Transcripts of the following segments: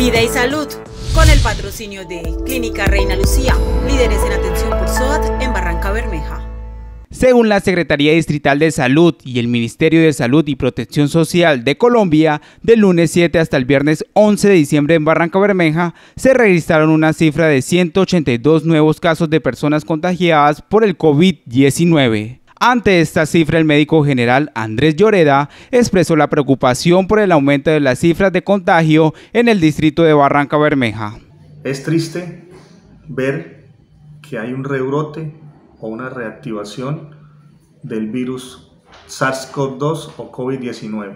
Vida y salud, con el patrocinio de Clínica Reina Lucía, líderes en atención por SOAT en Barrancabermeja. Según la Secretaría Distrital de Salud y el Ministerio de Salud y Protección Social de Colombia, del lunes 7 hasta el viernes 11 de diciembre en Barrancabermeja se registraron una cifra de 182 nuevos casos de personas contagiadas por el COVID-19. Ante esta cifra, el médico general Andrés Lloreda expresó la preocupación por el aumento de las cifras de contagio en el distrito de Barrancabermeja. Es triste ver que hay un rebrote o una reactivación del virus SARS-CoV-2 o COVID-19.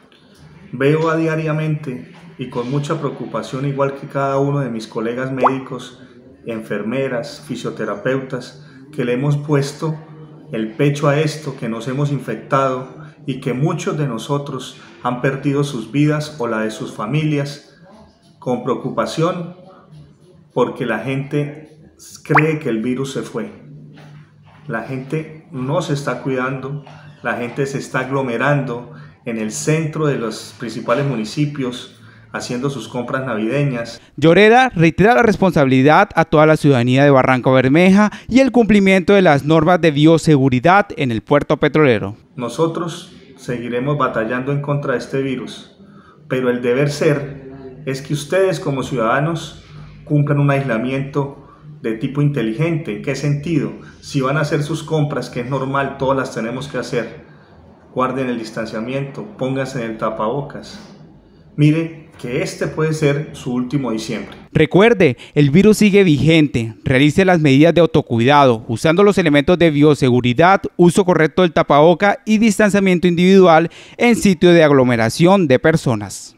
Veo diariamente y con mucha preocupación, igual que cada uno de mis colegas médicos, enfermeras, fisioterapeutas, que le hemos puesto el pecho a esto, que nos hemos infectado y que muchos de nosotros han perdido sus vidas o la de sus familias, con preocupación porque la gente cree que el virus se fue. La gente no se está cuidando, la gente se está aglomerando en el centro de los principales municipios, haciendo sus compras navideñas. Lloreda reitera la responsabilidad a toda la ciudadanía de Barrancabermeja y el cumplimiento de las normas de bioseguridad en el puerto petrolero. Nosotros seguiremos batallando en contra de este virus, pero el deber ser es que ustedes como ciudadanos cumplan un aislamiento de tipo inteligente. ¿En qué sentido? Si van a hacer sus compras, que es normal, todas las tenemos que hacer, guarden el distanciamiento, pónganse en el tapabocas. Mire que este puede ser su último diciembre. Recuerde, el virus sigue vigente. Realice las medidas de autocuidado, usando los elementos de bioseguridad, uso correcto del tapaboca y distanciamiento individual en sitio de aglomeración de personas.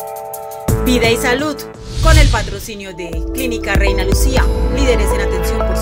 Vida y salud, con el patrocinio de Clínica Reina Lucía, líderes en atención por